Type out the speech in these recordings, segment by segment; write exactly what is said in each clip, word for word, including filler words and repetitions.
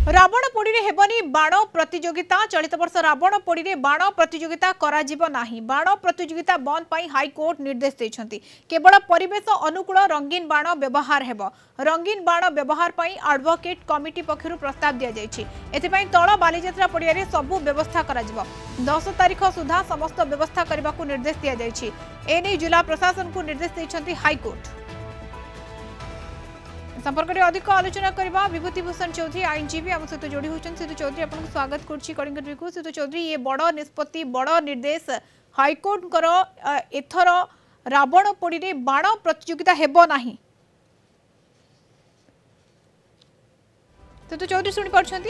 रावण पोड़ी हेबनी बाण प्रतियोगिता चलित वर्ष रावण पोड़ी बाण प्रतियोगिता करा जीव नाही। बाण प्रतियोगिता बंद पाई हाईकोर्ट निर्देश देछंती। केवल परिवेश अनुकूल रंगीन बाण व्यवहार हेब। रंगीन बाण व्यवहार पाई एडवोकेट कमिटी पक्षरु प्रस्ताव दिया जायछि। एथिपाई तळ बालीजात्रा पड़िया रे सबु व्यवस्था करा जीव। दस तारिख सुधा समस्त व्यवस्था करबा को निर्देश दिया जायछि। एने जिला प्रशासन को निर्देश देछंती हाईकोर्ट। संपर्क में अधिक आलोचना करबा विभूतिभूषण चौधरी आईनजीवी आम सहित जोड़ी होचन। सिद्धू चौधरी आपको स्वागत करछि कलिंगट वीकू। सिद्धू चौधरी ये बड़ निष्पत्ति बड़ निर्देश हाईकोर्ट कर एथर रावण पोड़ी रे बाण प्रतियोगिता हेबो नाही। सिद्धू चौधरी सुनि परछंती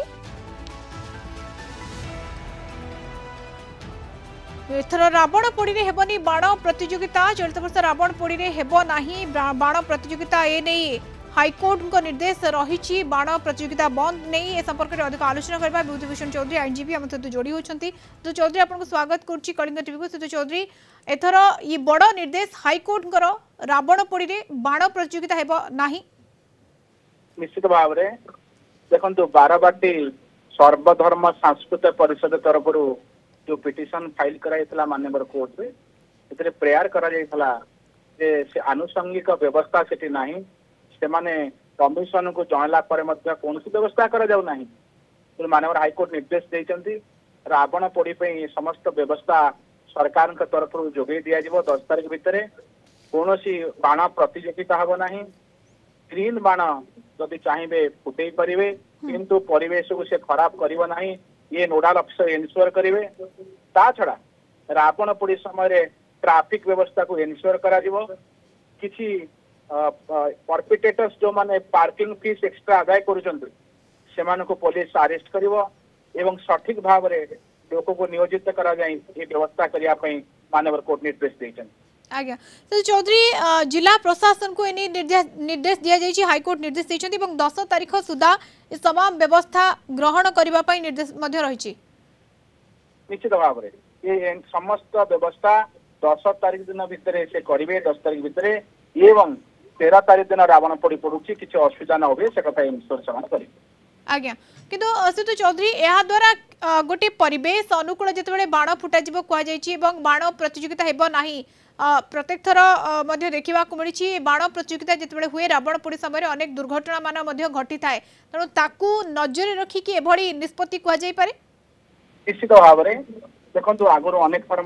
एथर रावण पोड़ी रे हेबनी बाण प्रतियोगिता चलित वर्ष रावण पोड़ी रे हेबो नाही। बाण प्रतियोगिता ए नहीं हाईकोर्ट को निर्देश रही बाण प्रतियोगिता बंद नहीं। ए संपर्क में अधिक आलोचना करबा विभूतिभूषण चौधरी आईनजीवी आम सहित जोड़ी होचंती। तो चौधरी आपको स्वागत करछि कलिंगट टीवी को। सिद्धू चौधरी एथर ये बड़ निर्देश हाईकोर्ट कर रावण पोड़ी रे बाण प्रतियोगिता हेबो नाही। निश्चित भाव रे देखंतु बारबाटी सर्वधर्म सांस्कृतिक परिषद तरफ जो पिटिशन फाइल कराइतला माननीय कोर्ट रे एतरे प्रेयर करा जाइतला जे से आनुषंगिक व्यवस्था सेठी नाही। से माने कमिशन को जनला पर मध्य कौन व्यवस्था करा जाउ नाही। तो माननीय हाईकोर्ट निर्देश देइचंती रावण पोड़ी पे समस्त व्यवस्था सरकार के तरफ जोगे दिया जिवो। दस तारिख भितर कौन बाण प्रतियोगिता हबो नाही। ग्रीन बाण जदि चाहिए फुटई पारे किंतु परिवेश को से खराब करिवो नाही। ये नोडाल अफिसर एनश्योर करेंगे। ता छड़ा रावण पोड़ी समय ट्रैफिक व्यवस्था को एनश्योर करा जिवो। किछि परपिटेटर्स जो माने पार्किंग फीस एक्स्ट्रा आदाय करुचंती सेमान को पुलिस अरेस्ट करिवो एवं सठिक भाव रे लोक को नियोजित करा जाय ये व्यवस्था करिया पई माननीय कोर्ट निर्देश देछन। आज्ञा तो चौधरी जिला प्रशासन को एनी निर्देश निर्देश दिया जायछि। हाईकोर्ट निर्देश देछंती एवं दस तारिख सुधा तमाम व्यवस्था ग्रहण करिबा पई निर्देश मध्ये रहिछि। निश्चित भाव रे ये समस्त व्यवस्था दस तारिख दिन भितर से करिवे। दस तारिख भितर एवं तेरह तारीख दिन रावण पोड़ी पड़ुछि किछि असुविधा न होबे से कथा इंश्योर समान करिवे। आज्ञा किंतु सिद्धू चौधरी या द्वारा गोटे परिवेश अनुकूल जिते बाण फुटा जीव कह जायछि एवं बाण प्रतियोगिता हेबो नाही। प्रत्येक थर मध्य देखा मिली बाण प्रतियोगिता जिते हुए रावण पोड़ी समय अनेक दुर्घटना मान घटी थाए तेणु ताकू नजर रखिकी एभली निष्पत्ति कह जाय पारे। निश्चित भाव में देखो आगुरी अनेक थर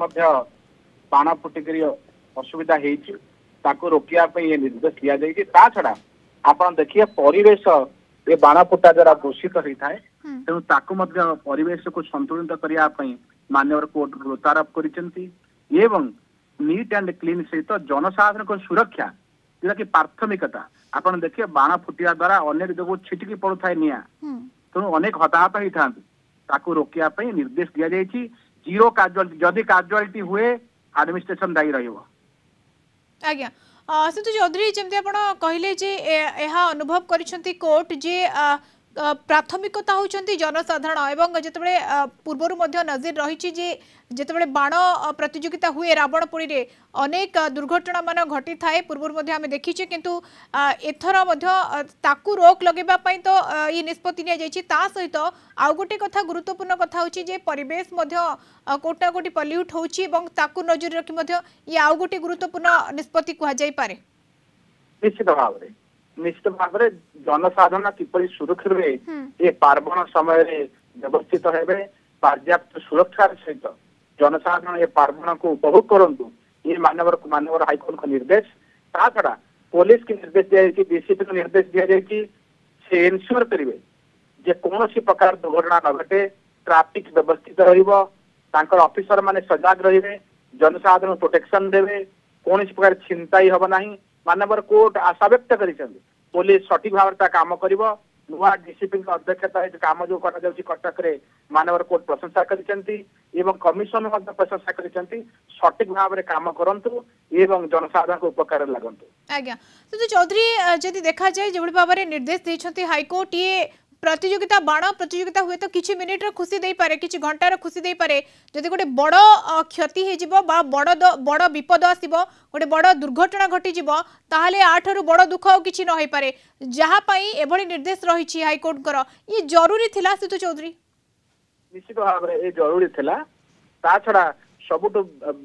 बाण फुटिक असुविधा होती ताकू रोकिया ये निर्देश दिया जाए। ता छड़ा आपन देखिए परिवेश ये बाण फुटा द्वारा दूषित होता है तेणु ताकू मध्य परिवेश को संतुलित करने माननीय कोर्ट प्रस्ताव करिसेंती एवं नीट एंड क्लीन सहित जनसाधारण को सुरक्षा जोटा कि प्राथमिकता आपन देखिए बाण फुटिया द्वारा अनेक जगह छिटिकी पड़ुଥାଏ निया तेणु अनेक हताहत होता ताकू रोकिया निर्देश दिया जाए। जीरो काजुआलिटी जदि काजुआलिटी हुए एडमिनिस्ट्रेशन दायी रहिबो। आज्ञा सिद्धू चौधरी जमती आप कहले जे यह अनुभव करिसेंती कोर्ट जे प्राथमिकता होचंती जनसाधारण एवं जितेबाला पूर्वर नजर रही जे जितेबाला बाण प्रतियोगिता हुए रावण पोड़ी रे अनेक दुर्घटना मान घटी थाए पूर्वर आम देखीचे किंतु एथर ताकू रोक लगेबा पई तो ये निष्पत्ति निया जायछि। ता सहित आउ गोटे कथा गुरुत्वपूर्ण कथा होछि जे परिवेश कोटा कोटी पल्यूट होछि एवं ताकू नजर रखी मध्य ये आउ गोटे गुरुत्वपूर्ण निष्पत्ति कह जाय पारे। निश्चित भाव में निश्चित भाव में जनसाधारण किपरि सुरक्षित रे ये पार्वण समय व्यवस्थित हेबे पर्याप्त सुरक्षा सहित जनसाधारण ये पार्वण को उपभोग करंतु ये मानव मानव हाईकोर्ट का निर्देश। ता छड़ा पुलिस के निर्देश दिया जाए डीसीपी को निर्देश दिया जाए कि से एनश्योर करेंगे जे कौन प्रकार दुर्घटना न घटे ट्रैफिक व्यवस्थित रहिबो तांकर ऑफिसर माने सजाग रहिबे जनसाधारण प्रोटेक्शन देवे कौन प्रकार चिंता ही हब नाही। मानवर कोर्ट आशा व्यक्त करिसेंती पुलिस सठिक भाव काम करिवो। नुआ डीसीपी अध्यक्षता काम जो करा जाउछि कटक रे मानवर कोर्ट प्रशंसा करिसेंती एवं कमिशन मध्य प्रशंसा करिसेंती सठिक भाव रे काम करंतु एवं जनसाधारण को उपकार लागंतु। आज्ञा सिद्धू चौधरी जदि देखा जाए जो भाव में निर्देश देछंती हाईकोर्ट ये प्रतियोगिता बाण प्रतियोगिता हुए तो किछि मिनिट रो खुशी देई पारे किछि घंटा रो खुशी देई पारे जदि गोटे बड़ अ, क्षति हे जिवो बा बड़ द- बड़ विपद आसीबो गोटे बड़ दुर्घटना घटी जिवो ताहाले आठरु बड़ दुख और किछि न होई पारे जहा पई एभली निर्देश रहिछि हाई कोर्ट कर ये जरूरी थिला सितु चौधरी। निश्चित भाव में ये जरूरी थिला ता छड़ा सबुठ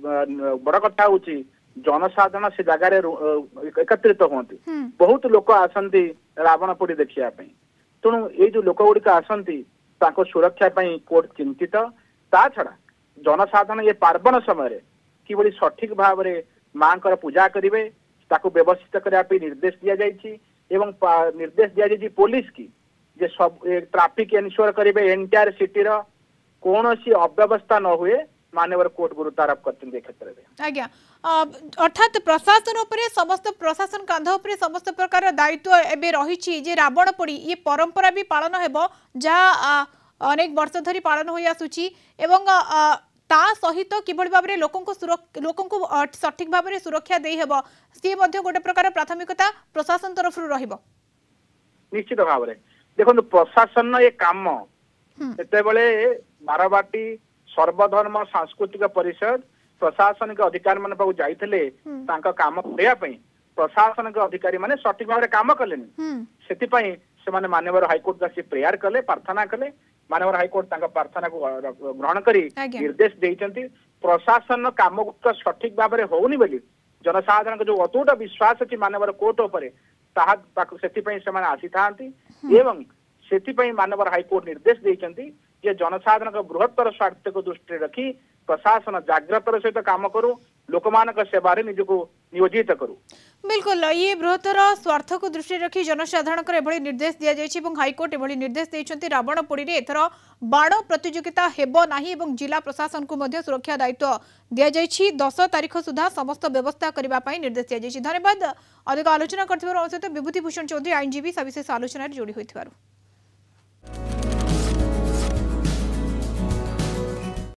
बड़ कथा होची जनसाधारण से जगार एकत्रित होती हम्म। बहुत लोक आसंती रावण पोड़ी देखिया पई तेणु ये जो लोक गुड़िक आसंती ताको सुरक्षा पई कोर्ट चिंतित ता छड़ा जनसाधारण ये पार्वण समय किभली सठिक भाव में माँ पूजा करेंगे ताको व्यवस्थित करने निर्देश दिया जाइछि एवं पा- निर्देश दिया जाइछि पुलिस की जे सब ट्राफिक एनश्योर करेंगे एंटायर सिटी रो कौन सी अव्यवस्था न हुए मानवर कोर्ट गुरुत्व आरोप करते क्षेत्र में। आज्ञा अ, अर्थात प्रशासन उपरे समस्त प्रशासन कांध उपरे समस्त प्रकार दायित्व एबे रहिछि जे रावण पोड़ी ये परंपरा भी पालन हेबो जहा अनेक वर्ष धरी पालन होई आसुछि एवं अ, ता सहित किभଳି भाबरे लोकंको सुरक्षा लोकंको अ, सठिक भाबरे सुरक्षा देई हेबो से मध्ये गोटे प्रकार प्राथमिकता प्रशासन तरफ रु रहिबो। निश्चित भाव में देखो प्रशासन ये काम सेतेबेले बारबाटी सर्वधर्म सांस्कृतिक परिषद प्रशासनिक अधिकारी मान पाखु जाइथिले तांका काम करिया पई प्रशासनिक अधिकारी माने सठिक भाव काम कलेनी हम्म सेति पई से माने माननीय हाईकोर्ट का प्रेयर कले प्रार्थना कले माननीय हाईकोर्ट तांका प्रार्थना को ग्रहण करी आज्ञा। निर्देश देइचंती प्रशासन काम गुप्त सठिक भाव में होउनी बोली जनसाधारण के जो अतुट विश्वास अछि माननीय कोर्ट उपरे ताहा ताकु सेति पई से माने आसी थांती एवं सेति पई माननीय हाईकोर्ट निर्देश देइचंती जे जनसाधारण का बृहत्तर स्वार्थ को दृष्टि रखी प्रशासन जाग्रतर सहित काम करू लोकमानक सेवारे निजको नियोजित करू। बिल्कुल ये बृहत्तर स्वार्थ को दृष्टि रखी जनसाधारण एभली निर्देश दिया जायछि एवं हाईकोर्ट एभली निर्देश देइछन्ति रावण पोड़ी रे एथर बाण प्रतियोगिता हेबो नाही एवं जिला प्रशासन को मध्य सुरक्षा दायित्व दिया जायछि दस तारीख सुधा समस्त व्यवस्था करबा पई निर्देश दिया जायछि। धन्यवाद अधिक आलोचना करथिबार सहित विभूति भूषण चौधरी आईनजीवी सविशेष आलोचना जोड़ी होइथिबारु।